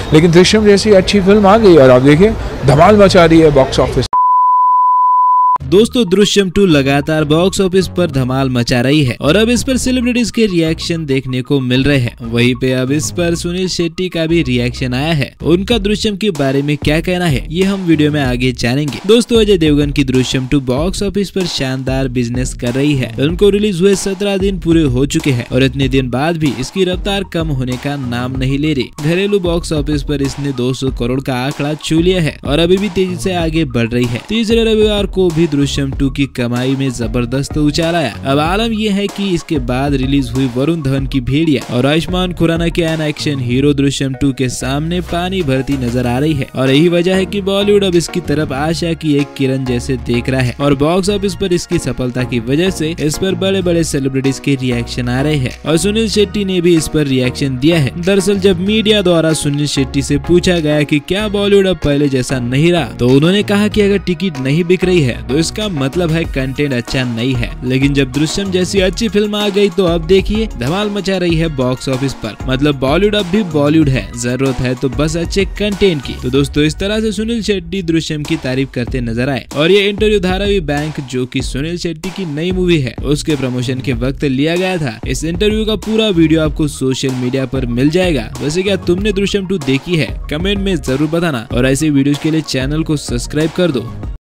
लेकिन दृश्यम जैसी अच्छी फिल्म आ गई और आप देखिए धमाल मचा रही है बॉक्स ऑफिस। दोस्तों दृश्यम 2 लगातार बॉक्स ऑफिस पर धमाल मचा रही है और अब इस पर सेलिब्रिटीज के रिएक्शन देखने को मिल रहे हैं। वहीं पे अब इस पर सुनील शेट्टी का भी रिएक्शन आया है। उनका दृश्यम के बारे में क्या कहना है ये हम वीडियो में आगे जानेंगे। दोस्तों अजय देवगन की दृश्यम 2 बॉक्स ऑफिस पर शानदार बिजनेस कर रही है। फिल्म को रिलीज हुए 17 दिन पूरे हो चुके हैं और इतने दिन बाद भी इसकी रफ्तार कम होने का नाम नहीं ले रही। घरेलू बॉक्स ऑफिस पर इसने 200 करोड़ का आंकड़ा छू लिया है और अभी भी तेजी से आगे बढ़ रही है। तीसरे रविवार को भी दृश्यम 2 की कमाई में जबरदस्त उछाल आया। अब आलम यह है कि इसके बाद रिलीज हुई वरुण धवन की भेड़िया और आयुष्मान खुराना के एन एक्शन हीरो दृश्यम 2 के सामने पानी भरती नजर आ रही है और यही वजह है कि बॉलीवुड अब इसकी तरफ आशा की एक किरण जैसे देख रहा है और बॉक्स ऑफिस पर इसकी सफलता की वजह से इस पर बड़े बड़े सेलिब्रिटीज के रिएक्शन आ रहे हैं और सुनील शेट्टी ने भी इस पर रिएक्शन दिया है। दरअसल जब मीडिया द्वारा सुनील शेट्टी से पूछा गया कि क्या बॉलीवुड अब पहले जैसा नहीं रहा तो उन्होंने कहा कि अगर टिकट नहीं बिक रही है तो इसका मतलब है कंटेंट अच्छा नहीं है, लेकिन जब दृश्यम जैसी अच्छी फिल्म आ गई तो अब देखिए धमाल मचा रही है बॉक्स ऑफिस पर। मतलब बॉलीवुड अब भी बॉलीवुड है, जरूरत है तो बस अच्छे कंटेंट की। तो दोस्तों इस तरह से सुनील शेट्टी दृश्यम की तारीफ करते नजर आए और ये इंटरव्यू धारावी बैंक जो कि सुनील शेट्टी की नई मूवी है उसके प्रमोशन के वक्त लिया गया था। इस इंटरव्यू का पूरा वीडियो आपको सोशल मीडिया पर मिल जाएगा। वैसे क्या तुमने दृश्यम 2 देखी है? कमेंट में जरूर बताना और ऐसे वीडियोस के लिए चैनल को सब्सक्राइब कर दो।